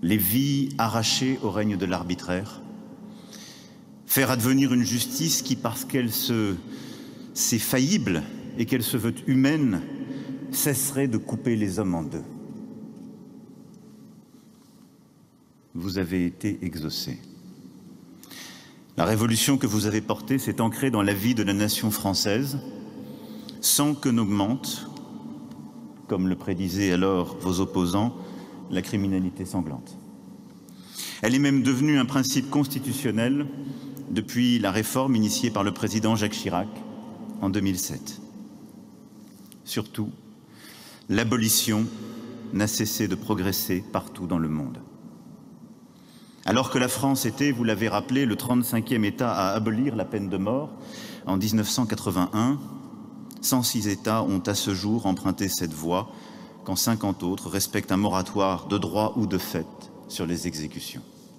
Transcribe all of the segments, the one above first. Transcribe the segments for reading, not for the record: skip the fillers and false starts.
les vies arrachées au règne de l'arbitraire, faire advenir une justice qui, parce qu'elle c'est faillible et qu'elle se veut humaine, cesserait de couper les hommes en deux. Vous avez été exaucé. La révolution que vous avez portée s'est ancrée dans la vie de la nation française, sans que n'augmente, comme le prédisaient alors vos opposants, la criminalité sanglante. Elle est même devenue un principe constitutionnel depuis la réforme initiée par le président Jacques Chirac en 2007. Surtout, l'abolition n'a cessé de progresser partout dans le monde. Alors que la France était, vous l'avez rappelé, le 35e État à abolir la peine de mort en 1981, 106 États ont à ce jour emprunté cette voie, quand 50 autres respectent un moratoire de droit ou de fait sur les exécutions.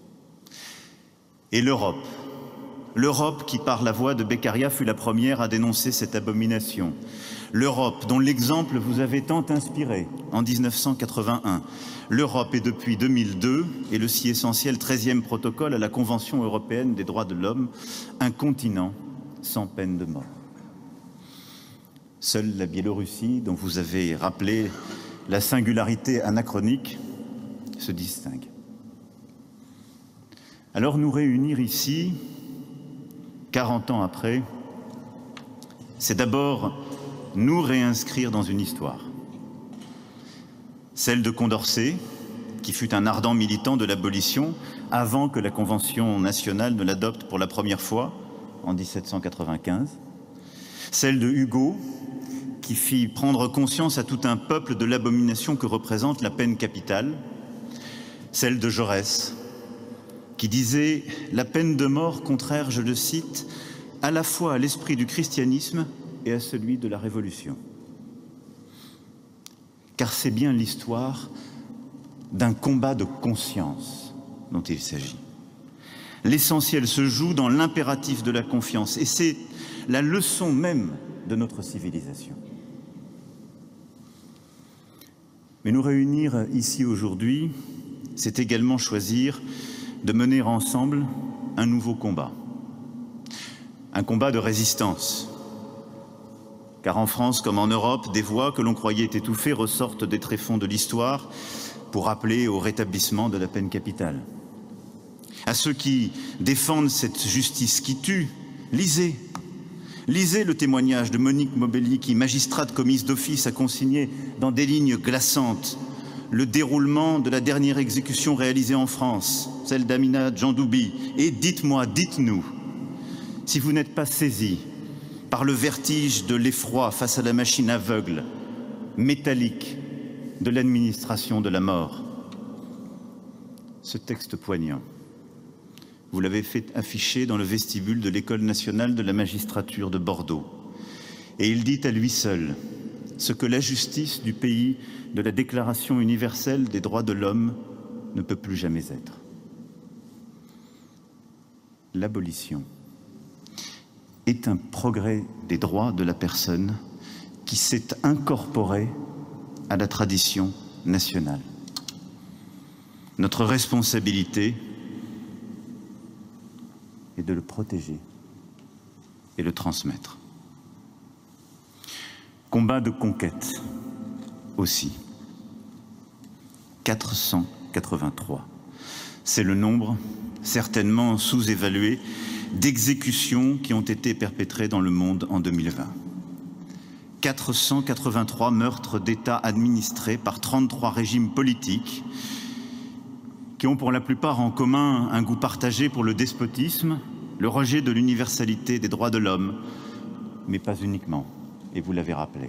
Et l'Europe qui, par la voix de Beccaria, fut la première à dénoncer cette abomination. L'Europe, dont l'exemple vous avait tant inspiré en 1981. L'Europe est depuis 2002, et le si essentiel 13e protocole à la Convention européenne des droits de l'homme, un continent sans peine de mort. Seule la Biélorussie, dont vous avez rappelé la singularité anachronique, se distingue. Alors nous réunir ici, 40 ans après, c'est d'abord nous réinscrire dans une histoire. Celle de Condorcet, qui fut un ardent militant de l'abolition avant que la Convention nationale ne l'adopte pour la première fois en 1795. Celle de Hugo, qui fit prendre conscience à tout un peuple de l'abomination que représente la peine capitale. Celle de Jaurès, qui disait « La peine de mort contraire, je le cite, à la fois à l'esprit du christianisme et à celui de la Révolution. » Car c'est bien l'histoire d'un combat de conscience dont il s'agit. L'essentiel se joue dans l'impératif de la confiance, et c'est la leçon même de notre civilisation. Mais nous réunir ici aujourd'hui, c'est également choisir de mener ensemble un nouveau combat. Un combat de résistance. Car en France comme en Europe, des voix que l'on croyait étouffées ressortent des tréfonds de l'histoire pour appeler au rétablissement de la peine capitale. À ceux qui défendent cette justice qui tue, lisez le témoignage de Monique Mobelli qui, magistrate commise d'office, a consigné dans des lignes glaçantes le déroulement de la dernière exécution réalisée en France, celle d'Amina Djandoubi. Et dites-moi, dites-nous, si vous n'êtes pas saisis par le vertige de l'effroi face à la machine aveugle, métallique, de l'administration de la mort. Ce texte poignant, vous l'avez fait afficher dans le vestibule de l'École nationale de la magistrature de Bordeaux. Et il dit à lui seul ce que la justice du pays de la Déclaration universelle des droits de l'homme ne peut plus jamais être. L'abolition est un progrès des droits de la personne qui s'est incorporé à la tradition nationale. Notre responsabilité est de le protéger et le transmettre. Combat de conquête aussi. 483. C'est le nombre, certainement sous-évalué, d'exécutions qui ont été perpétrées dans le monde en 2020. 483 meurtres d'État administrés par 33 régimes politiques qui ont pour la plupart en commun un goût partagé pour le despotisme, le rejet de l'universalité des droits de l'homme, mais pas uniquement, et vous l'avez rappelé.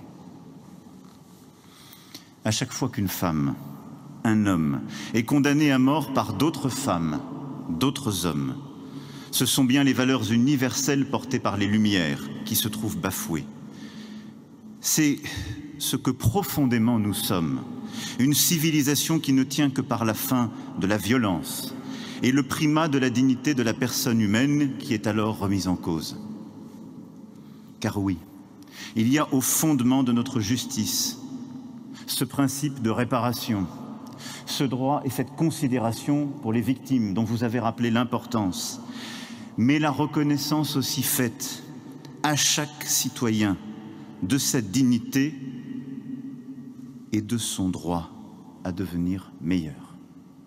À chaque fois qu'une femme, un homme, est condamné à mort par d'autres femmes, d'autres hommes, ce sont bien les valeurs universelles portées par les Lumières qui se trouvent bafouées. C'est ce que profondément nous sommes, une civilisation qui ne tient que par la fin de la violence et le primat de la dignité de la personne humaine qui est alors remise en cause. Car oui, il y a au fondement de notre justice ce principe de réparation, ce droit et cette considération pour les victimes dont vous avez rappelé l'importance, mais la reconnaissance aussi faite à chaque citoyen de sa dignité et de son droit à devenir meilleur.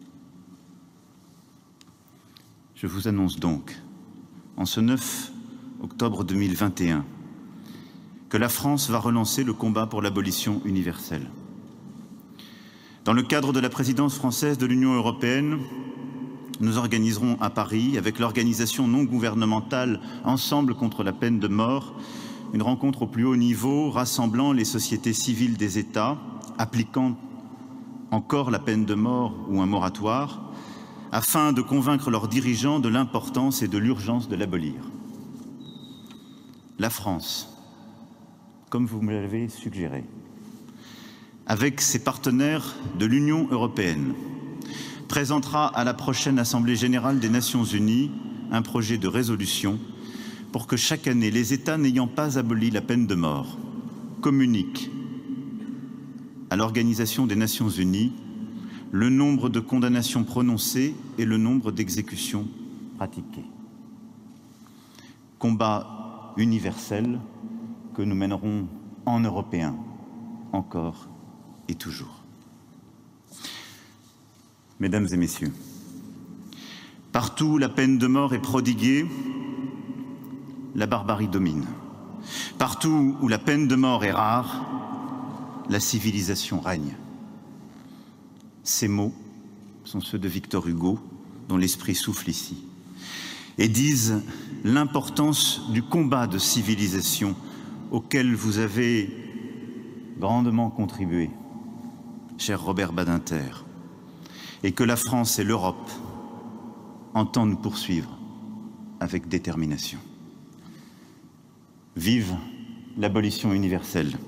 Je vous annonce donc, en ce 9 octobre 2021, que la France va relancer le combat pour l'abolition universelle. Dans le cadre de la présidence française de l'Union européenne, nous organiserons à Paris, avec l'organisation non gouvernementale Ensemble contre la peine de mort, une rencontre au plus haut niveau rassemblant les sociétés civiles des États, appliquant encore la peine de mort ou un moratoire, afin de convaincre leurs dirigeants de l'importance et de l'urgence de l'abolir. La France, comme vous me l'avez suggéré, avec ses partenaires de l'Union européenne, présentera à la prochaine Assemblée générale des Nations unies un projet de résolution pour que chaque année, les États n'ayant pas aboli la peine de mort communiquent à l'Organisation des Nations unies le nombre de condamnations prononcées et le nombre d'exécutions pratiquées. Combat universel que nous mènerons en Européens, encore et toujours. Mesdames et messieurs, partout où la peine de mort est prodiguée, la barbarie domine. Partout où la peine de mort est rare, la civilisation règne. Ces mots sont ceux de Victor Hugo, dont l'esprit souffle ici, et disent l'importance du combat de civilisation auquel vous avez grandement contribué, cher Robert Badinter, et que la France et l'Europe entendent poursuivre avec détermination. Vive l'abolition universelle!